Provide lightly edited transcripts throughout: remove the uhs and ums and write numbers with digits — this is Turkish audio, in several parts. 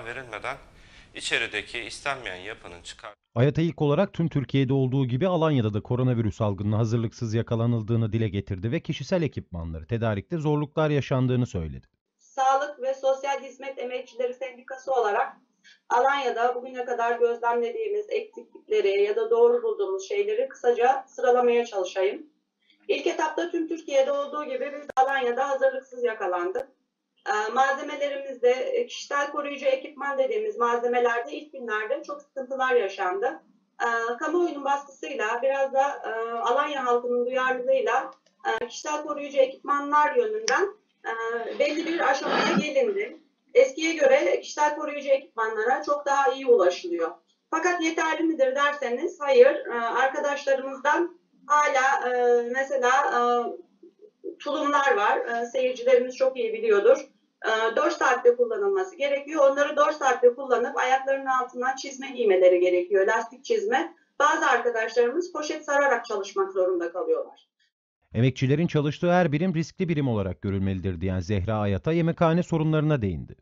karar verilmeden içerideki istenmeyen yapının çıkar. AYATA ilk olarak tüm Türkiye'de olduğu gibi Alanya'da da koronavirüs salgınına hazırlıksız yakalanıldığını dile getirdi ve kişisel ekipmanları tedarikte zorluklar yaşandığını söyledi. Sağlık ve Sosyal Hizmet Emekçileri Sendikası olarak Alanya'da bugüne kadar gözlemlediğimiz eksiklikleri ya da doğru bulduğumuz şeyleri kısaca sıralamaya çalışayım. İlk etapta tüm Türkiye'de olduğu gibi biz Alanya'da hazırlıksız yakalandık. Malzemelerimizde kişisel koruyucu ekipman dediğimiz malzemelerde ilk günlerde çok sıkıntılar yaşandı. Kamuoyunun baskısıyla biraz da Alanya halkının duyarlılığıyla kişisel koruyucu ekipmanlar yönünden belli bir aşamaya gelindi. Eskiye göre kişisel koruyucu ekipmanlara çok daha iyi ulaşılıyor. Fakat yeterli midir derseniz hayır. Arkadaşlarımızdan hala mesela tulumlar var. Seyircilerimiz çok iyi biliyordur. 4 saatte kullanılması gerekiyor. Onları 4 saatte kullanıp ayaklarının altına çizme giymeleri gerekiyor. Lastik çizme. Bazı arkadaşlarımız poşet sararak çalışmak zorunda kalıyorlar. Emekçilerin çalıştığı her birim riskli birim olarak görülmelidir diyen Zehra Ayata yemekhane sorunlarına değindi.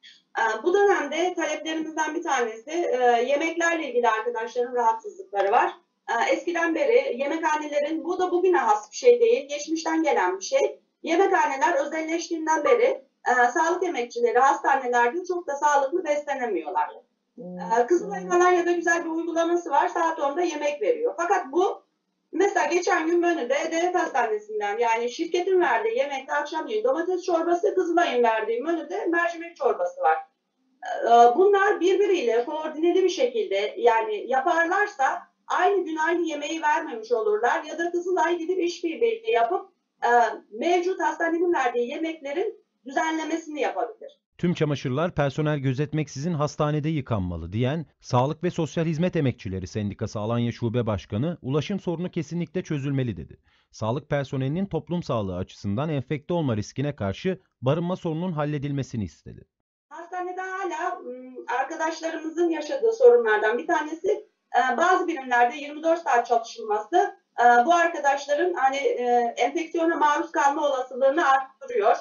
Bu dönemde taleplerimizden bir tanesi yemeklerle ilgili arkadaşların rahatsızlıkları var. Eskiden beri yemekhanelerin, bu da bugüne has bir şey değil, geçmişten gelen bir şey. Yemekhaneler özelleştiğinden beri sağlık emekçileri hastanelerde çok da sağlıklı beslenemiyorlar. Kızılay'ın Alanya'da güzel bir uygulaması var, saat 10'da yemek veriyor. Fakat bu mesela geçen gün menüde devlet hastanesinden, yani şirketin verdiği yemekte akşamleyin domates çorbası, Kızılay'ın verdiği menüde mercimek çorbası var. Bunlar birbiriyle koordineli bir şekilde yani yaparlarsa aynı gün aynı yemeği vermemiş olurlar ya da Kızılay gidip işbirliği yapıp mevcut hastanenin verdiği yemeklerin düzenlemesini yapabilir. Tüm çamaşırlar personel gözetmeksizin hastanede yıkanmalı diyen Sağlık ve Sosyal Hizmet Emekçileri Sendikası Alanya Şube Başkanı, ulaşım sorunu kesinlikle çözülmeli dedi. Sağlık personelinin toplum sağlığı açısından enfekte olma riskine karşı barınma sorununun halledilmesini istedi. Hastanede hala arkadaşlarımızın yaşadığı sorunlardan bir tanesi bazı birimlerde 24 saat çalışılması bu arkadaşların hani enfeksiyona maruz kalma olasılığını arttırıyor.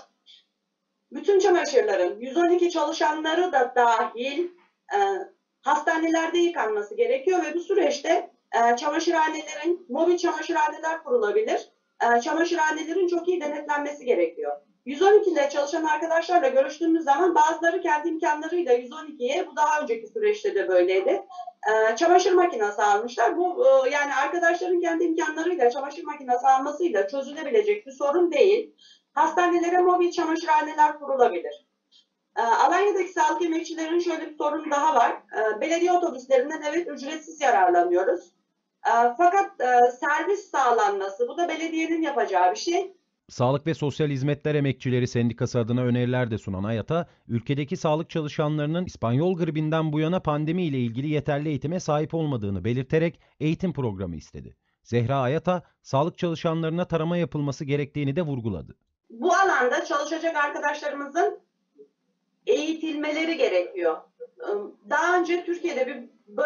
Bütün çamaşırların 112 çalışanları da dahil hastanelerde yıkanması gerekiyor ve bu süreçte çamaşırhanelerin, mobil çamaşırhaneler kurulabilir. Çamaşırhanelerin çok iyi denetlenmesi gerekiyor. 112'de çalışan arkadaşlarla görüştüğümüz zaman bazıları kendi imkanlarıyla 112'ye, bu daha önceki süreçte de böyleydi, çamaşır makinesi almışlar. Bu yani arkadaşların kendi imkanlarıyla çamaşır makinesi almasıyla çözülebilecek bir sorun değil. Hastanelere mobil çamaşırhaneler kurulabilir. Alanya'daki sağlık emekçilerinin şöyle bir sorunu daha var. Belediye otobüslerinden evet ücretsiz yararlanıyoruz. Fakat servis sağlanması, bu da belediyenin yapacağı bir şey. Sağlık ve Sosyal Hizmetler Emekçileri Sendikası adına öneriler de sunan Ayata, ülkedeki sağlık çalışanlarının İspanyol gribinden bu yana pandemi ile ilgili yeterli eğitime sahip olmadığını belirterek eğitim programı istedi. Zehra Ayata, sağlık çalışanlarına tarama yapılması gerektiğini de vurguladı. Bu alanda çalışacak arkadaşlarımızın eğitilmeleri gerekiyor. Daha önce Türkiye'de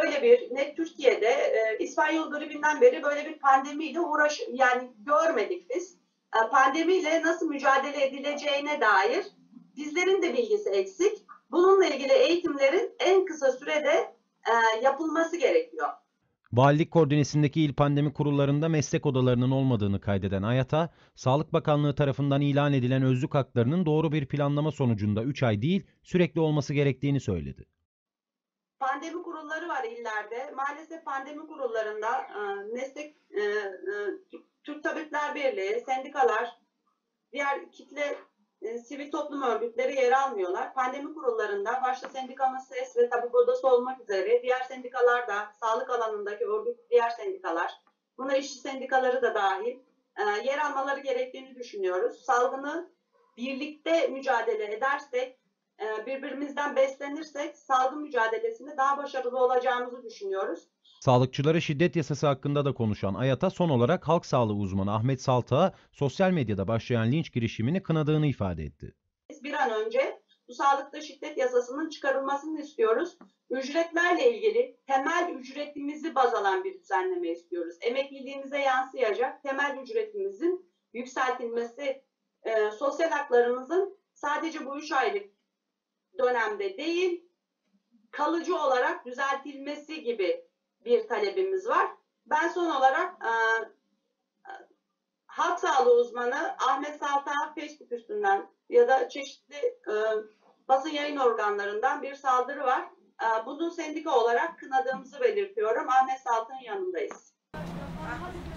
Türkiye'de İspanyol gribinden beri böyle bir pandemiyle yani görmedik biz. Pandemiyle nasıl mücadele edileceğine dair bizlerin de bilgisi eksik. Bununla ilgili eğitimlerin en kısa sürede yapılması gerekiyor. Valilik koordinesindeki il pandemi kurullarında meslek odalarının olmadığını kaydeden Ayata, Sağlık Bakanlığı tarafından ilan edilen özlük haklarının doğru bir planlama sonucunda 3 ay değil, sürekli olması gerektiğini söyledi. Pandemi kurulları var illerde. Maalesef pandemi kurullarında Türk Tabipler Birliği, sendikalar, diğer kitle sivil toplum örgütleri yer almıyorlar. Pandemi kurullarında başta sendikamız SES ve Tabip Odası olmak üzere diğer sendikalar da, sağlık alanındaki örgüt diğer sendikalar, buna işçi sendikaları da dahil yer almaları gerektiğini düşünüyoruz. Salgını birlikte mücadele edersek, birbirimizden beslenirsek salgın mücadelesinde daha başarılı olacağımızı düşünüyoruz. Sağlıkçılara şiddet yasası hakkında da konuşan Ayata, son olarak halk sağlığı uzmanı Ahmet Saltak'a sosyal medyada başlayan linç girişimini kınadığını ifade etti. Biz bir an önce bu sağlıkta şiddet yasasının çıkarılmasını istiyoruz. Ücretlerle ilgili temel ücretimizi baz alan bir düzenleme istiyoruz. Emekliliğimize yansıyacak temel ücretimizin yükseltilmesi, sosyal haklarımızın sadece bu 3 aylık dönemde değil, kalıcı olarak düzeltilmesi gibi bir talebimiz var. Ben son olarak halk sağlığı uzmanı Ahmet Salta Facebook üstünden ya da çeşitli basın yayın organlarından bir saldırı var. Bunu sendika olarak kınadığımızı belirtiyorum. Ahmet Salt'ın yanındayız.